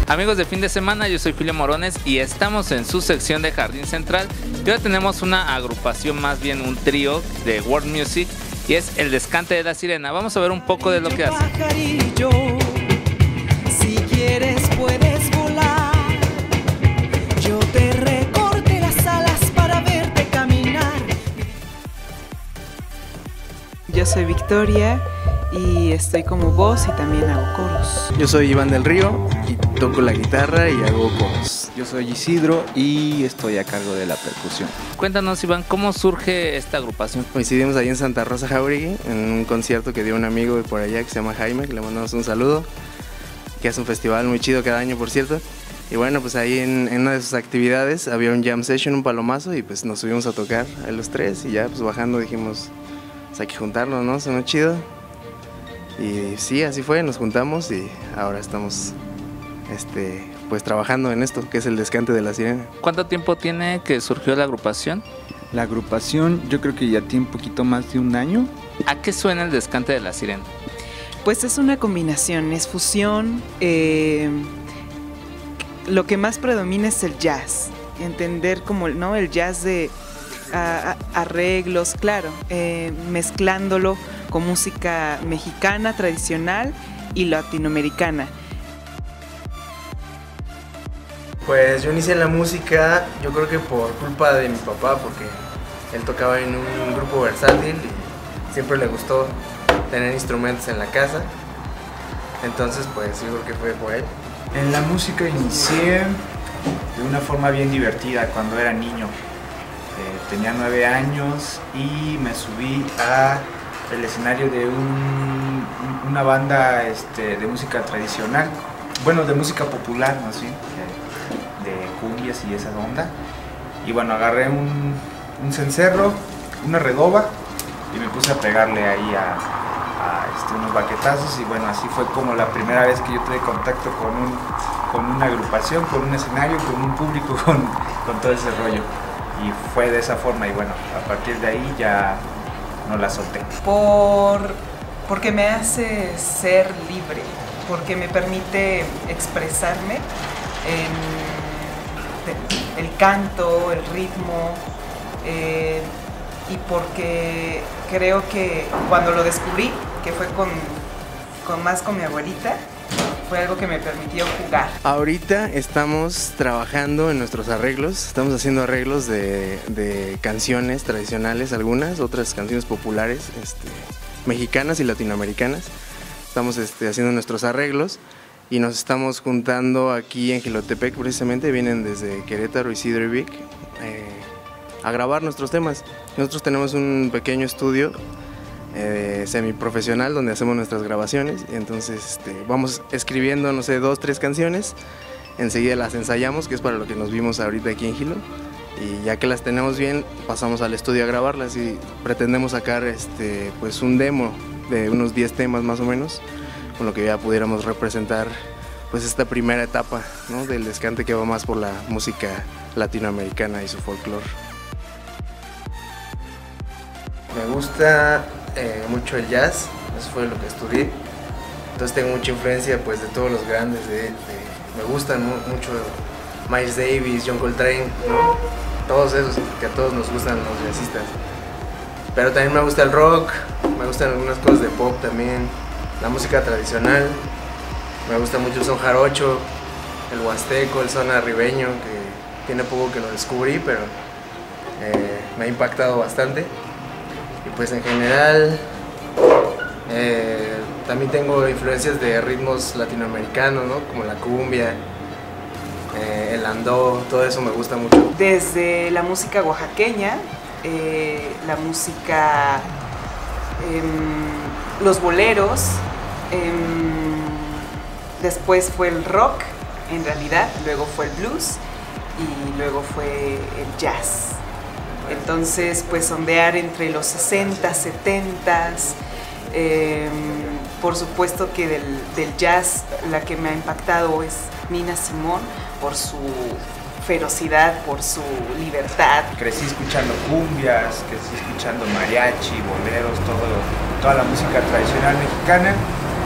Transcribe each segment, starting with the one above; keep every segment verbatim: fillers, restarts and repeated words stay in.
Amigos de Fin de Semana, yo soy Julio Morones y estamos en su sección de Jardín Central. Y ahora tenemos una agrupación, más bien un trío de world music, y es El Descante de la Sirena. Vamos a ver un poco de lo que hace. Si quieres puedes volar, yo te recorte las alas para verte caminar. Yo soy Victoria y estoy como voz y también hago coros. Yo soy Iván del Río y toco la guitarra y hago coros. Yo soy Isidro y estoy a cargo de la percusión. Cuéntanos, Iván, ¿cómo surge esta agrupación? Coincidimos ahí en Santa Rosa, Jauregui, en un concierto que dio un amigo de por allá que se llama Jaime, que le mandamos un saludo, que hace un festival muy chido cada año, por cierto. Y bueno, pues ahí en, en una de sus actividades había un jam session, un palomazo, y pues nos subimos a tocar a los tres y ya pues bajando dijimos, pues hay que juntarnos, ¿no? Suena chido. Y sí, así fue, nos juntamos y ahora estamos este, pues trabajando en esto, que es El Descante de la Sirena. ¿Cuánto tiempo tiene que surgió la agrupación? La agrupación yo creo que ya tiene un poquito más de un año. ¿A qué suena El Descante de la Sirena? Pues es una combinación, es fusión. Eh, lo que más predomina es el jazz, entender como ¿no? el jazz de a, a, arreglos, claro, eh, mezclándolo con música mexicana tradicional y latinoamericana. Pues yo inicié en la música, yo creo que por culpa de mi papá, porque él tocaba en un grupo versátil y siempre le gustó tener instrumentos en la casa. Entonces pues yo creo que fue por él. En la música inicié de una forma bien divertida cuando era niño. Eh, tenía nueve años y me subí a el escenario de un, una banda este, de música tradicional, bueno, de música popular más bien, de, de cumbias y esa onda. Y bueno, agarré un, un cencerro, una redoba y me puse a pegarle ahí a, a este, unos baquetazos, y bueno, así fue como la primera vez que yo tuve contacto con, un, con una agrupación, con un escenario, con un público, con, con todo ese rollo. Y fue de esa forma, y bueno, a partir de ahí ya no la solté. Por, porque me hace ser libre, porque me permite expresarme en el canto, el ritmo, eh, y porque creo que cuando lo descubrí, que fue con, con más con mi abuelita, fue algo que me permitió jugar. Ahorita estamos trabajando en nuestros arreglos, estamos haciendo arreglos de, de canciones tradicionales, algunas, otras canciones populares este, mexicanas y latinoamericanas. Estamos este, haciendo nuestros arreglos y nos estamos juntando aquí en Jilotepec, precisamente, vienen desde Querétaro, Isidro y Vic, eh, a grabar nuestros temas. Nosotros tenemos un pequeño estudio Eh, semiprofesional donde hacemos nuestras grabaciones, y entonces este, vamos escribiendo, no sé, dos, tres canciones, enseguida las ensayamos, que es para lo que nos vimos ahorita aquí en Gilo, y ya que las tenemos bien, pasamos al estudio a grabarlas y pretendemos sacar este, pues un demo de unos diez temas más o menos, con lo que ya pudiéramos representar pues esta primera etapa, ¿no? Del Descante, que va más por la música latinoamericana y su folclore. Me gusta eh, mucho el jazz, eso fue lo que estudié, entonces tengo mucha influencia pues de todos los grandes, de, de, me gustan mu mucho Miles Davis, John Coltrane, ¿no? Todos esos que a todos nos gustan los jazzistas, pero también me gusta el rock, me gustan algunas cosas de pop también, la música tradicional, me gusta mucho el son jarocho, el huasteco, el son arribeño, que tiene poco que lo descubrí, pero eh, me ha impactado bastante. Y pues en general eh, también tengo influencias de ritmos latinoamericanos, ¿no? Como la cumbia, eh, el andó, todo eso me gusta mucho. Desde la música oaxaqueña, eh, la música, eh, los boleros, eh, después fue el rock en realidad, luego fue el blues y luego fue el jazz. Entonces, pues sondear entre los sesenta, setenta, eh, por supuesto que del, del jazz la que me ha impactado es Nina Simone, por su ferocidad, por su libertad. Crecí escuchando cumbias, crecí escuchando mariachi, boleros, todo, toda la música tradicional mexicana,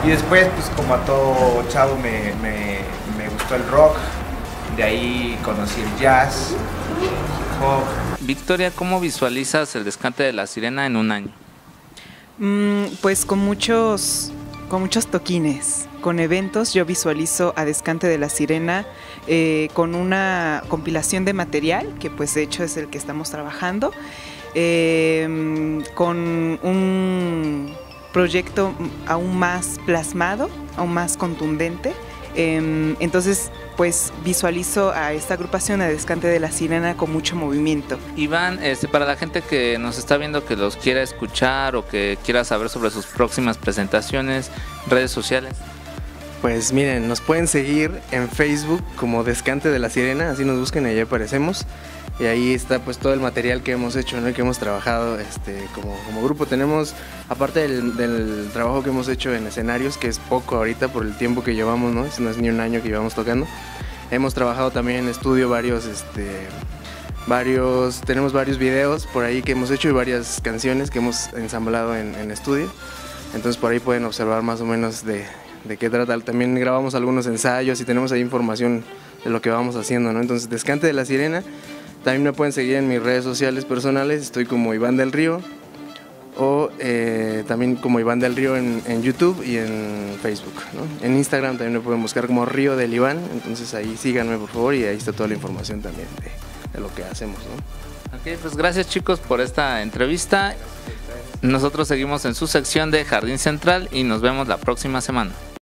Y después, pues como a todo chavo me, me, me gustó el rock, de ahí conocí el jazz, hip hop. Victoria, ¿cómo visualizas el Descante de la Sirena en un año? Mm, pues con muchos, con muchos toquines, con eventos. Yo visualizo a Descante de la Sirena eh, con una compilación de material, que pues de hecho es el que estamos trabajando, eh, con un proyecto aún más plasmado, aún más contundente. Eh, entonces, pues visualizo a esta agrupación, a Descante de la Sirena, con mucho movimiento. Iván, este, para la gente que nos está viendo, que los quiera escuchar o que quiera saber sobre sus próximas presentaciones, redes sociales. Pues miren, nos pueden seguir en Facebook como Descante de la Sirena, así nos buscan y ahí aparecemos. Y ahí está pues todo el material que hemos hecho, ¿no? Y que hemos trabajado este, como, como grupo. Tenemos, aparte del, del trabajo que hemos hecho en escenarios, que es poco ahorita por el tiempo que llevamos, ¿no? No es ni un año que llevamos tocando. Hemos trabajado también en estudio varios, este, varios, tenemos varios videos por ahí que hemos hecho y varias canciones que hemos ensamblado en, en estudio. Entonces por ahí pueden observar más o menos de, de qué trata. También grabamos algunos ensayos y tenemos ahí información de lo que vamos haciendo, ¿no? Entonces, Descante de la Sirena. También me pueden seguir en mis redes sociales personales, estoy como Iván del Río, o eh, también como Iván del Río en, en YouTube y en Facebook, ¿no? En Instagram también me pueden buscar como Río del Iván, entonces ahí síganme por favor y ahí está toda la información también de, de lo que hacemos, ¿no? Ok, pues gracias chicos por esta entrevista. Nosotros seguimos en su sección de Jardín Central y nos vemos la próxima semana.